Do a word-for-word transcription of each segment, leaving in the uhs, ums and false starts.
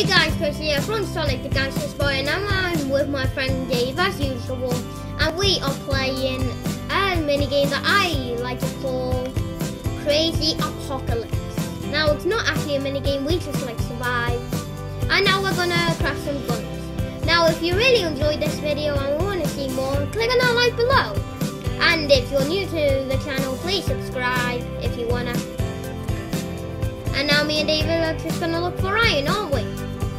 Hey guys, Chris here from Sonic the Gangster Spy, and I'm with my friend Dave as usual, and we are playing a minigame that I like to call Crazy Apocalypse. Now it's not actually a minigame, we just like survive. And now we're gonna crash some guns. Now if you really enjoyed this video and want to see more, click on that like below. And if you're new to the channel, please subscribe if you wanna. And now me and David are just gonna look for iron, aren't we?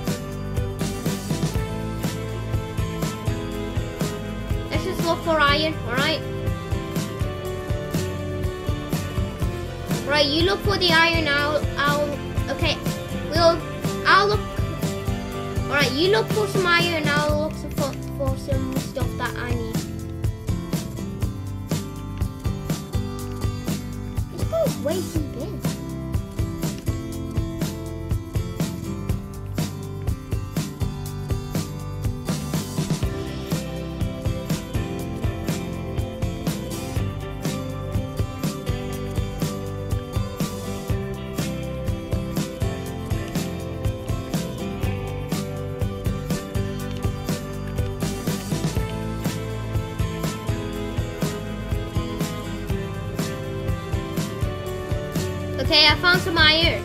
Let's just look for iron, alright? Right, you look for the iron, I'll, I'll, okay, we'll, I'll look, alright, you look for some iron, I'll look for, for some stuff that I need. This goes way deep in. Okay, I found some iron.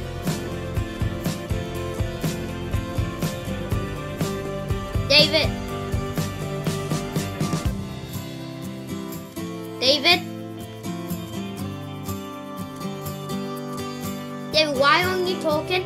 David. David. David, why aren't you talking?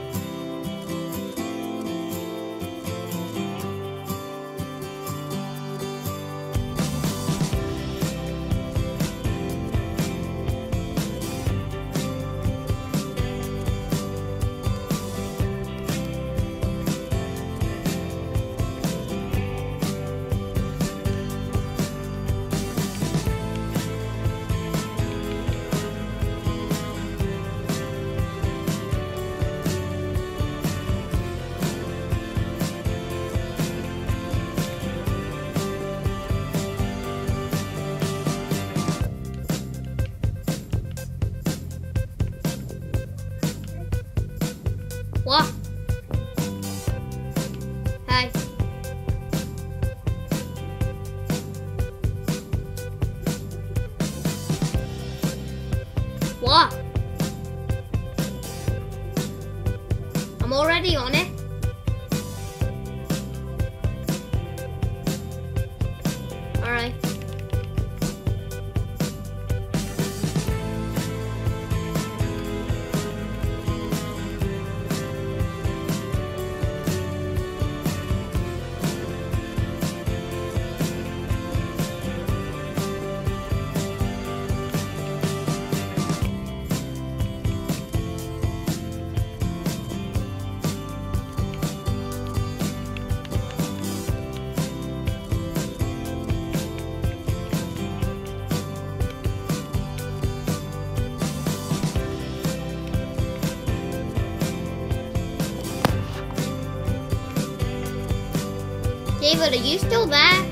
What? Hey. What? I'm already on it. Alright. David, are you still there?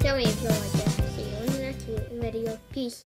Tell me if you like it. See you in the next video. Peace.